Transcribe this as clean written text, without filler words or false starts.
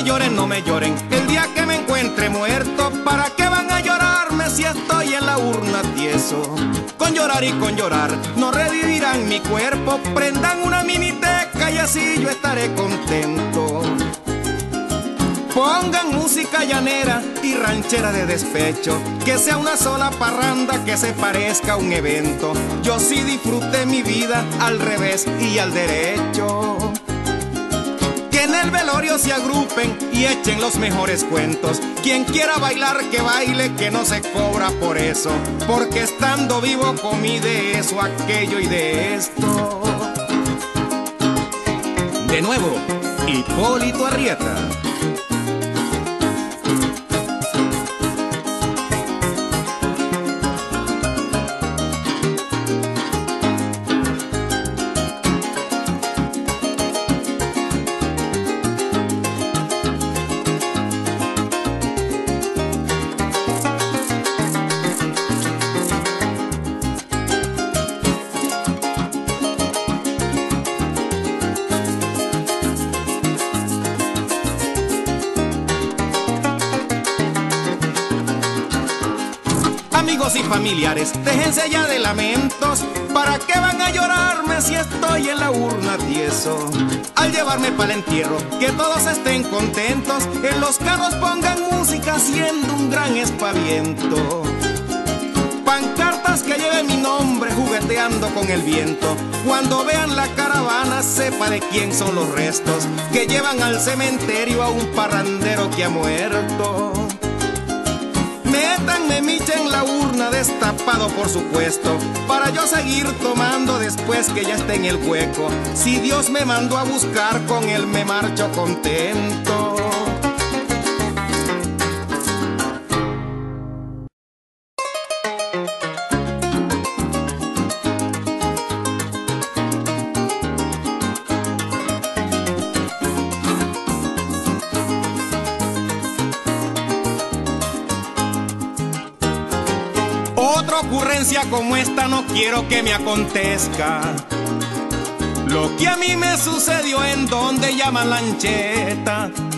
no me lloren, el día que me encuentre muerto, ¿para qué van a llorarme si estoy en la urna tieso? Con llorar y con llorar no revivirán mi cuerpo, prendan una miniteca y así yo estaré contento. Pongan música llanera y ranchera de despecho, que sea una sola parranda que se parezca a un evento. Yo sí disfruté mi vida al revés y al derecho. Que en el velorio se agrupen y echen los mejores cuentos. Quien quiera bailar que baile, que no se cobra por eso, porque estando vivo comí de eso, aquello y de esto. De nuevo, Hipólito Arrieta. Amigos y familiares, déjense ya de lamentos. ¿Para qué van a llorarme si estoy en la urna tieso? Al llevarme para el entierro, que todos estén contentos. En los carros pongan música haciendo un gran espaviento. Pancartas que lleven mi nombre jugueteando con el viento. Cuando vean la caravana sepa de quién son los restos que llevan al cementerio a un parrandero que ha muerto. Métanme micha en la urna, destapado por supuesto, para yo seguir tomando después que ya esté en el hueco. Si Dios me mandó a buscar, con él me marcho contento. Otra ocurrencia como esta no quiero que me acontezca. Lo que a mí me sucedió en donde llaman Lancheta.